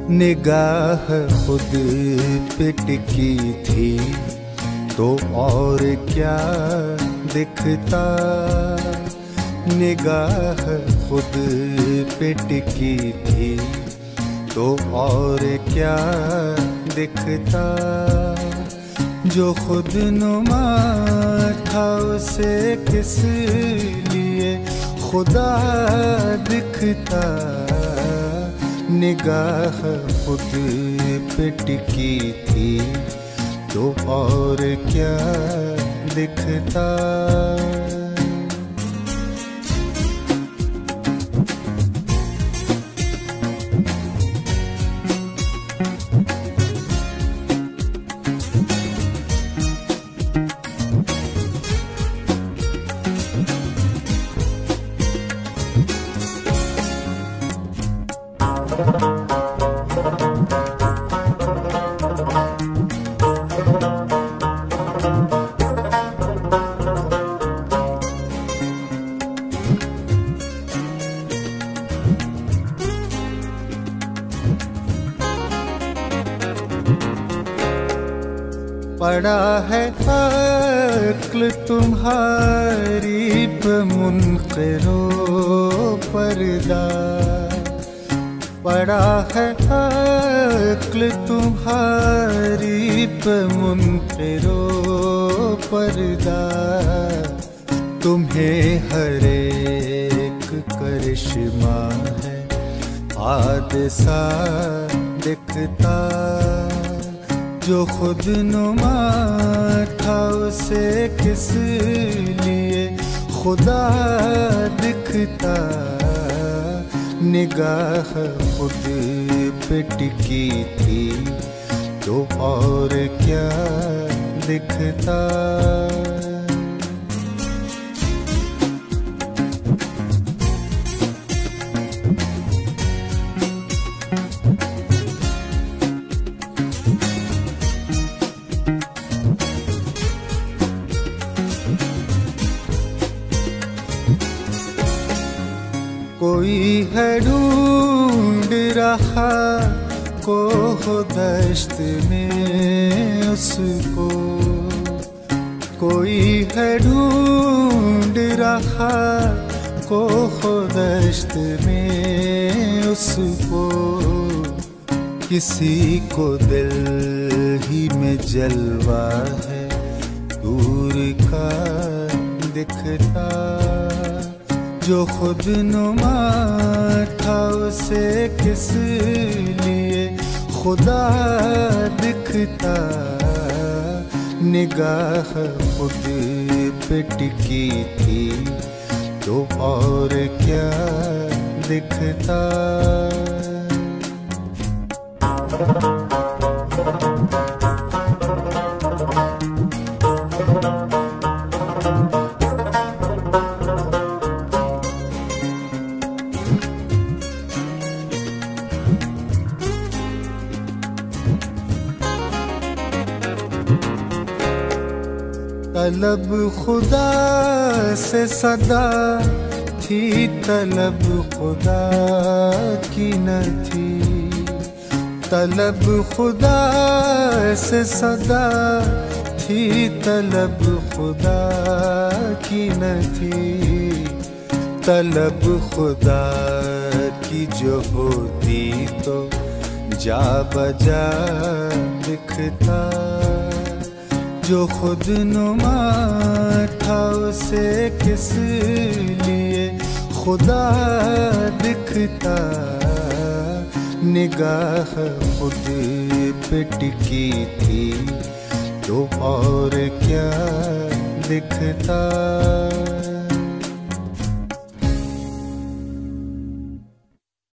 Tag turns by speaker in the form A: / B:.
A: निगाह खुद पे टिकी थी तो और क्या दिखता। निगाह खुद पे टिकी थी तो और क्या दिखता। जो खुद नुमा था उसे किस लिए खुदा दिखता। निगाह खुद पे टिकी थी तो और क्या दिखता। पड़ा है अक्ल तुम्हारी पे मुनक़िरो पर्दा। पड़ा है अक्ल तुम्हारी पे मुनक़िरो पर्दा। तुम्हें हर एक करिश्मा है हादसा दिखता। जो खुद नुमा था उसे किस लिए खुदा दिखता। निगाह खुद पे टिकी थी तो और क्या दिखता। कोई है ढूंढ रहा को हो दश्त में उसको। कोई है ढूंढ रहा को हो दश्त में उसको। किसी को दिल ही में जलवा है दूर का दिखता। जो खुद नुमा था उसे किस लिए खुदा दिखता। निगाह खुद पे टिकी थी तो और क्या दिखता। तलब खुदा से सदा थी तलब खुदा की न थी। तलब खुदा से सदा थी तलब खुदा की न थी। तलब खुदा की जो होती तो जा बजा दिखता। जो खुद नुमा था उसे किस लिए खुदा दिखता। निगाह खुद पे टिकी थी तो और क्या दिखता।